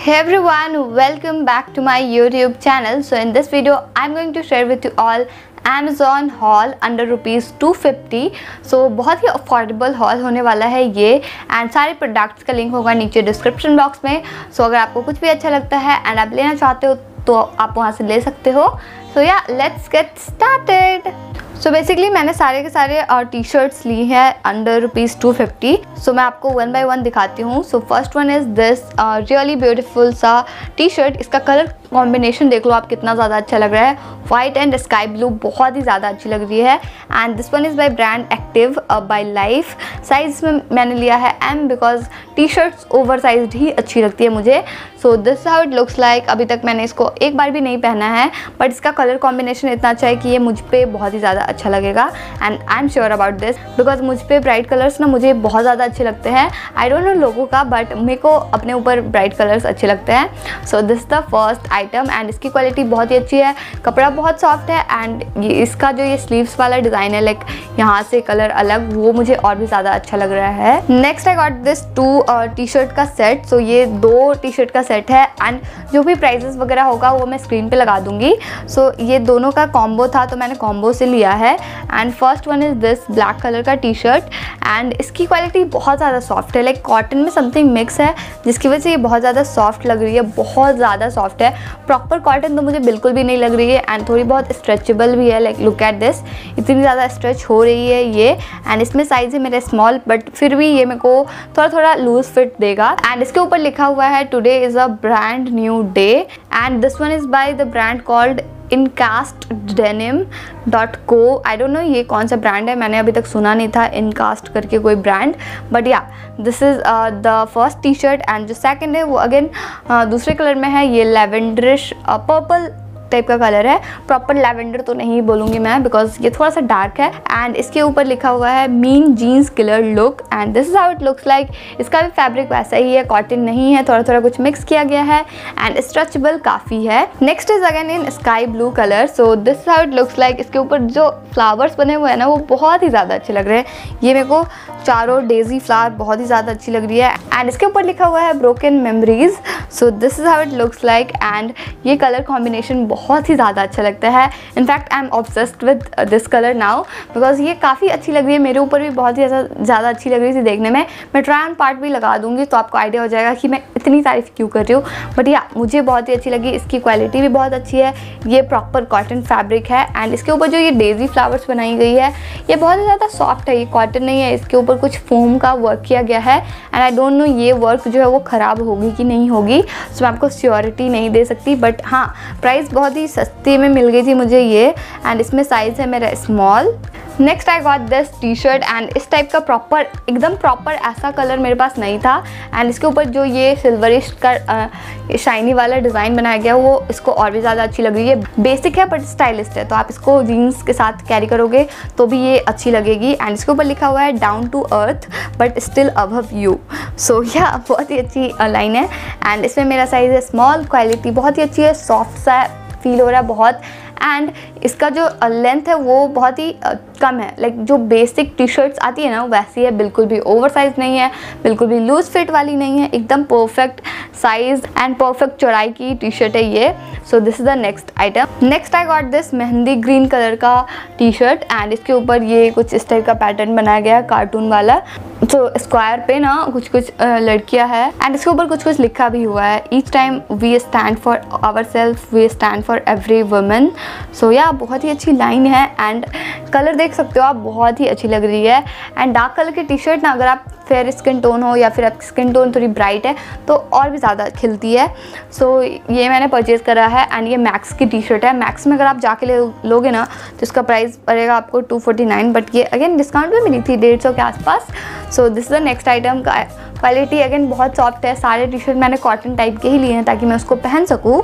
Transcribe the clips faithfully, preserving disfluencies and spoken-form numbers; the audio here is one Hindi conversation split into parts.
Hey everyone, welcome back to my YouTube channel. So in this video I'm going to share with you all Amazon haul under rupees two fifty. So बहुत ही अफोर्डेबल haul होने वाला है ये, एंड सारे प्रोडक्ट्स का लिंक होगा नीचे डिस्क्रिप्शन बॉक्स में. सो so, अगर आपको कुछ भी अच्छा लगता है एंड आप लेना चाहते हो तो आप वहाँ से ले सकते हो. So yeah let's get started. So basically मैंने सारे के सारे टी शर्ट्स ली हैं under rupees two fifty. So मैं आपको वन बाय वन दिखाती हूँ. So first one is this really beautiful सा टी शर्ट. इसका कलर कॉम्बिनेशन देख लो आप कितना ज़्यादा अच्छा लग रहा है. वाइट एंड स्काई ब्लू बहुत ही ज़्यादा अच्छी लग रही है. And this one is by brand Active by life. Size में मैंने लिया है M because T shirts over size ही अच्छी लगती है मुझे. So this how it looks like. अभी तक मैंने इसको एक बार भी नहीं पहना है, बट इसका कलर कॉम्बिनेशन इतना अच्छा है कि ये मुझ पर बहुत ही ज़्यादा अच्छा लगेगा. And I am sure about this because मुझ पर ब्राइट कलर्स ना मुझे बहुत ज़्यादा अच्छे लगते हैं. आई डोंट नो लोगों का, बट मेरे को अपने ऊपर ब्राइट कलर्स अच्छे लगते हैं. So this the first item. And इसकी क्वालिटी बहुत ही अच्छी है, कपड़ा बहुत सॉफ्ट है. एंड ये इसका जो ये स्लीव्स वाला डिज़ाइन है, लाइक यहाँ से कलर अलग, वो मुझे और भी ज़्यादा अच्छा लग रहा है. Next I got this two T shirt का सेट. सो ये दो टी शर्ट का सेट है एंड जो भी प्राइजेस वगैरह होगा वो मैं स्क्रीन पे लगा दूंगी. सो so, ये दोनों का कॉम्बो था तो मैंने कॉम्बो से लिया है. And first one is this black colour का टी शर्ट. एंड इसकी क्वालिटी बहुत ज़्यादा सॉफ्ट है, लाइक कॉटन में समथिंग मिक्स है जिसकी वजह से ये बहुत ज़्यादा सॉफ्ट लग रही है. बहुत ज़्यादा सॉफ्ट है. प्रॉपर कॉटन तो मुझे बिल्कुल भी नहीं लग रही है. एंड थोड़ी बहुत स्ट्रेचेबल भी है. लाइक लुक एट दिस, इतनी ज़्यादा स्ट्रेच हो रही है ये. एंड इसमें साइज़ है मेरा स्मॉल, बट फिर भी ये मेरे को थोड़ा थोड़ा लूज फिट देगा. एंड इसके ऊपर लिखा हुआ है today is a brand new day. And this one is by the brand called Inkast denim dot co. I don't know ये कौन सा ब्रांड है, मैंने अभी तक सुना नहीं था इनकास्ट करके कोई brand. But yeah this is the first T shirt. And जो सेकंड है वो अगेन uh, दूसरे कलर में है. ये लेवेंडरिश पर्पल टाइप का कलर है. प्रॉपर लैवेंडर तो नहीं बोलूँगी मैं बिकॉज ये थोड़ा सा डार्क है. एंड इसके ऊपर लिखा हुआ है mean jeans killer look. And this is how it looks like. इसका भी फैब्रिक वैसा ही है, कॉटन नहीं है, थोड़ा थोड़ा कुछ मिक्स किया गया है. एंड स्ट्रेचेबल काफ़ी है. Next is again in sky blue colour. So this is how it looks like. इसके ऊपर जो फ्लावर्स बने हुए हैं ना वो बहुत ही ज़्यादा अच्छे लग रहे हैं. ये मेरे को चारों डेजी फ्लावर बहुत ही ज़्यादा अच्छी लग रही है. एंड इसके ऊपर लिखा हुआ है broken memories. So this is how it looks like. And ये कलर कॉम्बिनेशन बहुत ही ज़्यादा अच्छा लगता है. In fact I am obsessed with this colour now because ये काफ़ी अच्छी लग रही है. मेरे ऊपर भी बहुत ही ज़्यादा ज़्यादा अच्छी लग रही थी देखने में. मैं ट्राई ऑन पार्ट भी लगा दूंगी तो आपको आइडिया हो जाएगा कि मैं इतनी तारीफ क्यों कर रही हूँ. बट या मुझे बहुत ही अच्छी लगी. इसकी क्वालिटी भी बहुत अच्छी है. ये प्रॉपर कॉटन फैब्रिक है. एंड इसके ऊपर जो ये डेजी फ्लावर्स बनाई गई है ये बहुत ही ज़्यादा सॉफ्ट है. ये कॉटन नहीं है, इसके ऊपर कुछ फोम का वर्क किया गया है. एंड आई डोंट नो ये वर्क जो है वो ख़राब होगी कि नहीं होगी. सो मैं आपको श्योरिटी नहीं दे सकती. बट हाँ, प्राइस बहुत ही सस्ते में मिल गई थी मुझे ये. एंड इसमें साइज़ है मेरा small. Next I got this T shirt. And इस टाइप का प्रॉपर एकदम प्रॉपर ऐसा कलर मेरे पास नहीं था. एंड इसके ऊपर जो ये सिल्वरिश का शाइनी वाला डिज़ाइन बनाया गया वो इसको और भी ज़्यादा अच्छी लग रही है. बेसिक है बट स्टाइलिस्ट है, तो आप इसको जीन्स के साथ कैरी करोगे तो भी ये अच्छी लगेगी. एंड इसके ऊपर लिखा हुआ है down to earth but still above you. So yeah बहुत ही अच्छी लाइन है. एंड इसमें मेरा साइज़ है स्मॉल. क्वालिटी बहुत ही अच्छी है, सॉफ्ट सा फील हो रहा है बहुत. एंड इसका जो लेंथ है वो बहुत ही कम है. लाइक जो बेसिक टी शर्ट्स आती है ना वैसी है, बिल्कुल भी ओवर साइज नहीं है, बिल्कुल भी लूज फिट वाली नहीं है. एकदम परफेक्ट साइज एंड परफेक्ट चौड़ाई की टी शर्ट है ये. So this is the next item. Next I got this mehndi green colour का टी शर्ट. एंड इसके ऊपर ये कुछ इस टाइप का पैटर्न बनाया गया है कार्टून वाला. तो स्क्वायर पे ना कुछ कुछ लड़कियां है. एंड इसके ऊपर कुछ कुछ लिखा भी हुआ है. Each time we stand for our self, we stand for every woman. So yeah बहुत ही अच्छी लाइन है. एंड कलर देख सकते हो आप, बहुत ही अच्छी लग रही है. एंड डार्क कलर की टी शर्ट ना अगर आप फेयर स्किन टोन हो या फिर आपकी स्किन टोन थोड़ी ब्राइट है तो और भी ज़्यादा खिलती है. सो so, ये मैंने परचेज़ करा है. एंड ये मैक्स की टी शर्ट है. मैक्स में अगर आप जाके ले लोगे ना तो इसका प्राइस पड़ेगा आपको टू फोर्टी नाइन. बट ये अगेन डिस्काउंट में मिली थी डेढ़ सौ के आसपास. So this is the next item. का क्वालिटी अगेन बहुत सॉफ्ट है. सारे टी शर्ट मैंने कॉटन टाइप के ही लिए हैं ताकि मैं उसको पहन सकूँ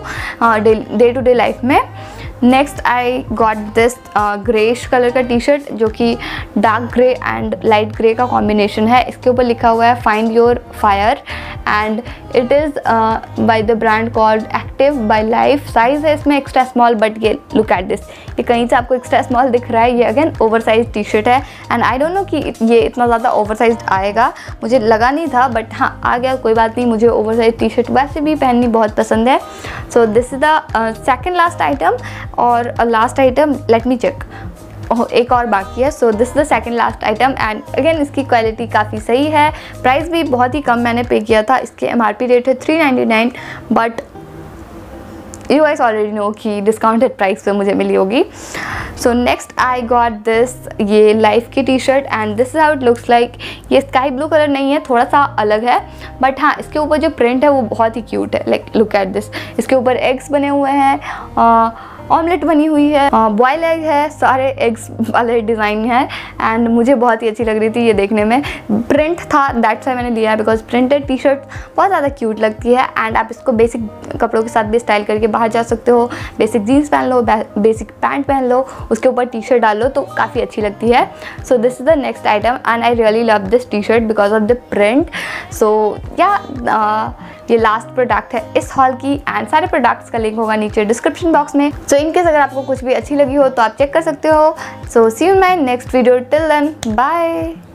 डे टू डे लाइफ में. Next I got this greyish colour का टी शर्ट जो कि dark grey and light grey का कॉम्बिनेशन है. इसके ऊपर लिखा हुआ है find your fire. And it is by the brand called active by life. Size है इसमें एक्स्ट्रा स्मॉल, बट ये लुक एट दिस, ये कहीं से आपको एक्स्ट्रा स्मॉल दिख रहा है। ये again over size T shirt है एंड आई डोंट नो कि ये इतना ज़्यादा ओवर साइज आएगा, मुझे लगा नहीं था, बट हाँ आ गया, कोई बात नहीं। मुझे ओवर साइज टी शर्ट वैसे भी पहननी बहुत पसंद है। So this is the second last item. और last item, let me check, oh एक और बाकी है। So this is the second last item and again इसकी क्वालिटी काफ़ी सही है। प्राइस भी बहुत ही कम मैंने पे किया था, इसके एम आर पी रेट है three ninety nine, but you guys already know कि डिस्काउंटेड प्राइस पे मुझे मिली होगी। So next I got this, ये लाइफ की T shirt and this is how it looks like. ये स्काई ब्लू कलर नहीं है, थोड़ा सा अलग है, बट हाँ इसके ऊपर जो प्रिंट है वो बहुत ही क्यूट है। लाइक लुक एट दिस, इसके ऊपर एग्स बने हुए हैं, ऑमलेट बनी हुई है, बॉयल एग है, सारे एग्स वाले डिज़ाइन है एंड मुझे बहुत ही अच्छी लग रही थी ये देखने में। प्रिंट था, दैट्स वाई मैंने लिया है, बिकॉज प्रिंटेड टी शर्ट बहुत ज़्यादा क्यूट लगती है एंड आप इसको बेसिक कपड़ों के साथ भी स्टाइल करके बाहर जा सकते हो। बेसिक जीन्स पहन लो, बेसिक पैंट पहन लो, उसके ऊपर टी शर्ट डाल लो तो काफ़ी अच्छी लगती है। So this is the next item and I really love this T shirt because of the print. So yeah ये लास्ट प्रोडक्ट है इस हॉल की एंड सारे प्रोडक्ट्स का लिंक होगा नीचे डिस्क्रिप्शन बॉक्स में। सो इनकेस अगर आपको कुछ भी अच्छी लगी हो तो आप चेक कर सकते हो। So see you in my next video, till then bye.